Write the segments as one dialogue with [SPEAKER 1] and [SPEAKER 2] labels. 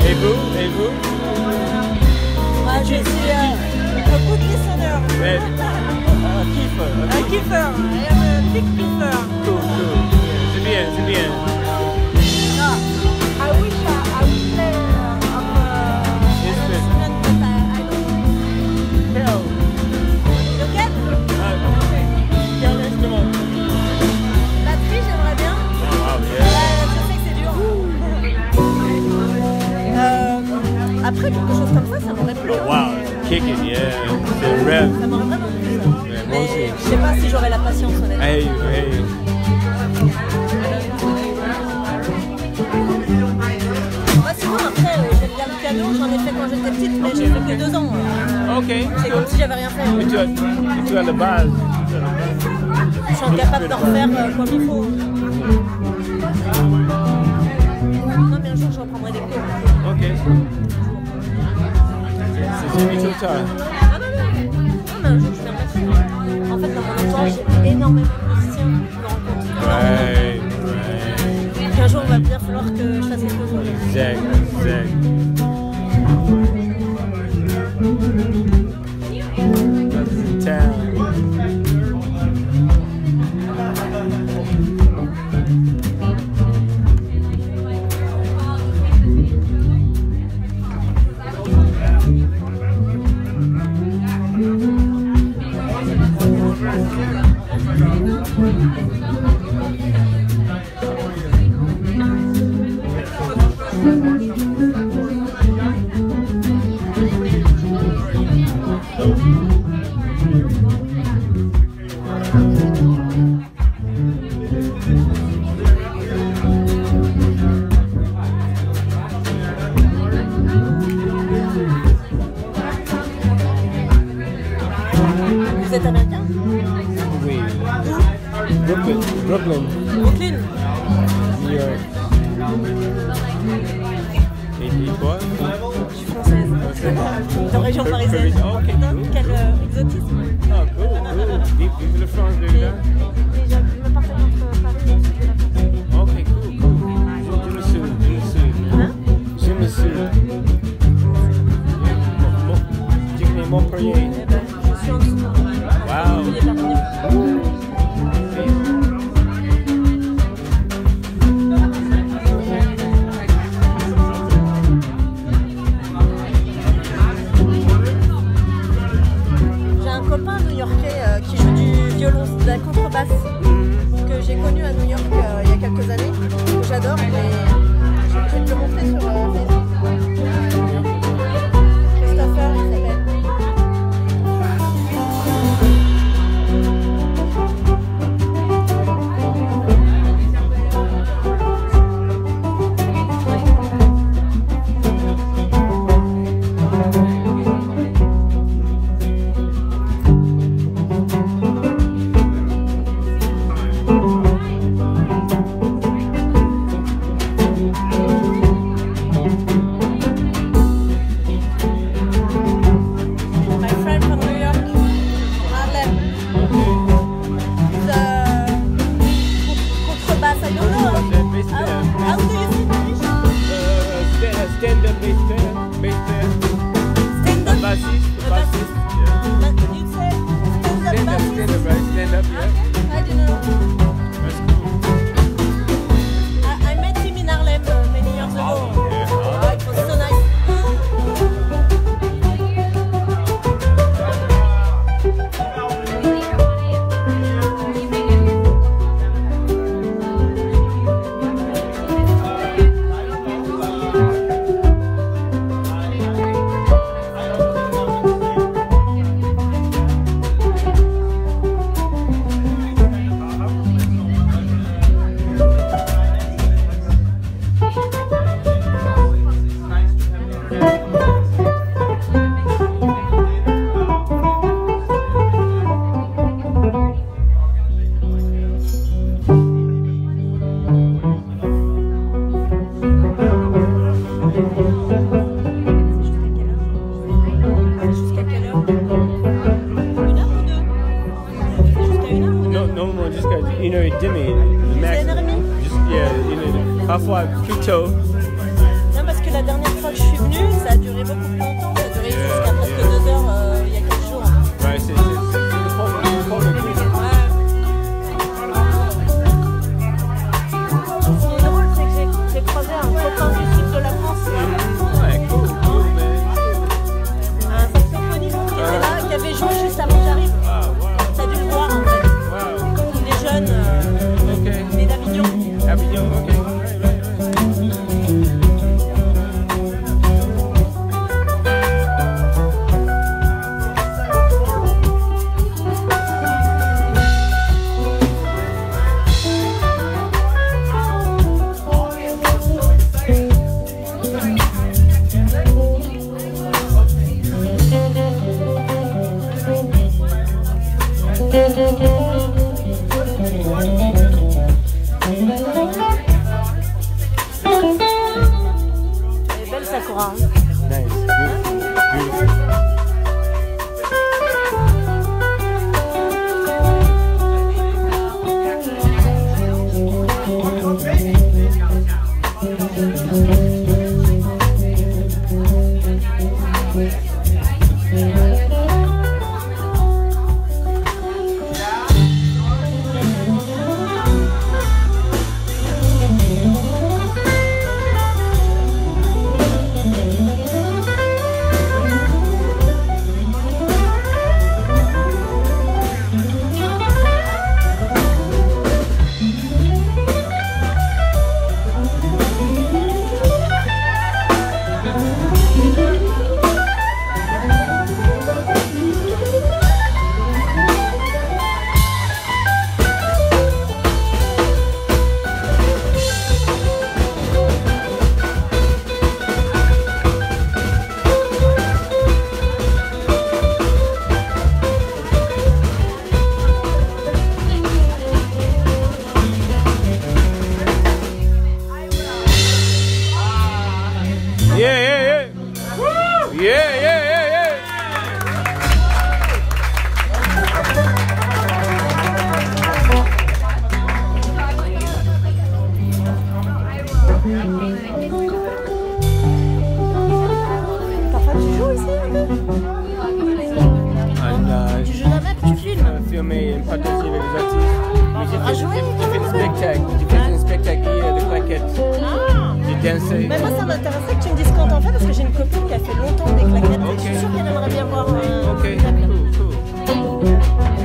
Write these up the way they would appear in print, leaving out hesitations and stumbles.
[SPEAKER 1] Et vous? Et vous?
[SPEAKER 2] Moi, je suis un cookie sonner.
[SPEAKER 1] Kiefer.
[SPEAKER 2] Un kiffer. I am a big kiffer.
[SPEAKER 1] Cool, cool. C'est bien, c'est bien.
[SPEAKER 2] No, I wish play instrument, but I don't.
[SPEAKER 1] Quel?
[SPEAKER 2] Lequel?
[SPEAKER 1] Quel instrument?
[SPEAKER 2] Batterie, j'aimerais bien.
[SPEAKER 1] Oh, yeah.
[SPEAKER 2] Je sais que c'est dur. Après, quelque chose comme ça m'aurait plu.
[SPEAKER 1] Oh, wow. Kick it, yeah. C'est un rêve.
[SPEAKER 2] Ça m'aurait vraiment plu.
[SPEAKER 1] Ouais, moi
[SPEAKER 2] Mais
[SPEAKER 1] aussi.
[SPEAKER 2] je sais pas si j'aurais la patience, honnêtement.
[SPEAKER 1] Hey, hey.
[SPEAKER 2] Moi, sinon, après, j'aime bien le piano. J'en ai fait quand j'étais petite, mais j'ai fait que 2 ans.
[SPEAKER 1] Ok.
[SPEAKER 2] C'est comme si j'avais rien fait.
[SPEAKER 1] Mais tu as la base.
[SPEAKER 2] Je suis capable d'en refaire comme il faut. Non, mais un jour, je reprendrai des cours.
[SPEAKER 1] Ok. C'est jamais trop tard.
[SPEAKER 2] Non, mais un jour, je viendrai. En fait, dans mon entourage, j'ai énormément de musiciens que je rencontre.
[SPEAKER 1] Ouais, ouais.
[SPEAKER 2] Et un jour, il va bien falloir que je fasse quelque chose.
[SPEAKER 1] Exact, exact. Town.
[SPEAKER 2] Vous êtes américain?
[SPEAKER 1] Oui. Brooklyn. Brooklyn.
[SPEAKER 2] Brooklyn?
[SPEAKER 1] New York. Et toi?
[SPEAKER 2] Je suis française. De région parisienne.
[SPEAKER 1] Oh, ok, cool.
[SPEAKER 2] Quel exotisme.
[SPEAKER 1] Oh, cool, cool. Vive la France,
[SPEAKER 2] Et
[SPEAKER 1] déjà.
[SPEAKER 2] je me partage entre Paris et la France.
[SPEAKER 1] Ok, cool, cool. Je me suis.
[SPEAKER 2] Hein?
[SPEAKER 1] Je me suis. Montpellier.
[SPEAKER 2] Eh ben, je suis en dessous.
[SPEAKER 1] Wow.
[SPEAKER 2] Il est Perpignan. J'ai un copain new-yorkais qui joue du violon, de la contrebasse, que j'ai connu à New York il y a quelques années, que j'adore, mais je vais te le montrer sur Facebook. Christopher, il s'appelle. My friend from New York, Harlem. He's a contrebass. I don't know. How do you speak English?
[SPEAKER 1] Stand-up bass band.
[SPEAKER 2] Stand up.
[SPEAKER 1] Bassiste. Bassiste. Yeah.
[SPEAKER 2] But you say stand up
[SPEAKER 1] Stand up,
[SPEAKER 2] bassist?
[SPEAKER 1] right? Stand up, yeah.
[SPEAKER 2] I don't know.
[SPEAKER 1] That's cool.
[SPEAKER 2] I met him in Harlem many years ago.
[SPEAKER 1] Oh, yeah.
[SPEAKER 2] Oh, it was so nice. Jusqu'à quelle heure? 1 heure ou 2? Jusqu'à 1 heure ou 2?
[SPEAKER 1] Non, non, jusqu'à 1h30. Le max.
[SPEAKER 2] C'est 1h30?
[SPEAKER 1] Yeah, 1h30. Parfois plus tôt.
[SPEAKER 2] Non, parce que la dernière fois que je duré beaucoup plus longtemps, ça a duré jusqu'à presque 2 heures il y a quelques jours.
[SPEAKER 1] Ouais, c'est le problème.
[SPEAKER 2] Ce qui est drôle, c'est que j'ai croisé un copain du sud de la France,
[SPEAKER 1] Ouais, cool, mais...
[SPEAKER 2] un saxophoniste qui était là, qui avait joué juste avant que j'arrive.
[SPEAKER 1] Ah, wow.
[SPEAKER 2] T'as dû le voir en fait.
[SPEAKER 1] Wow.
[SPEAKER 2] Il est jeune,
[SPEAKER 1] Ok.
[SPEAKER 2] mais d'Avignon.
[SPEAKER 1] Avignon, ok. Right, right,
[SPEAKER 2] Elle est belle Sakura.
[SPEAKER 1] Nice. Beautiful. Beautiful.
[SPEAKER 2] Parfois tu joues ici un peu? Tu joues la map, tu filmes?
[SPEAKER 1] Filmé une tentative avec les artistes.
[SPEAKER 2] À jouer?
[SPEAKER 1] J'ai fait des spectacles. J'ai fait un spectacle hier de claquettes.
[SPEAKER 2] Ah.
[SPEAKER 1] J'ai dansé.
[SPEAKER 2] Mais moi ça m'intéresserait que tu me dises quand t'en fais parce que j'ai une copine qui a fait longtemps des claquettes et je suis
[SPEAKER 1] Ok.
[SPEAKER 2] sûre qu'elle aimerait bien voir
[SPEAKER 1] Ok,
[SPEAKER 2] claquettes.
[SPEAKER 1] cool, cool.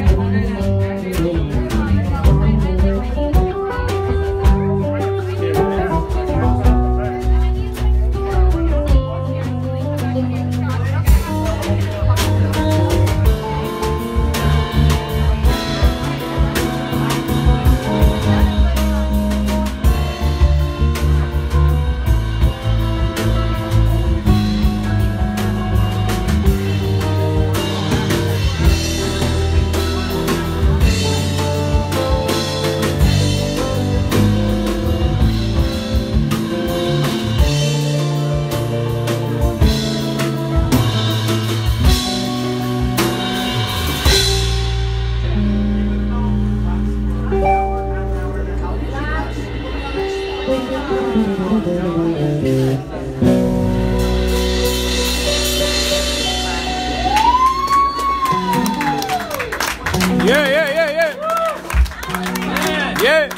[SPEAKER 1] Yeah, yeah, yeah, yeah. Yeah.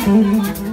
[SPEAKER 2] Merci.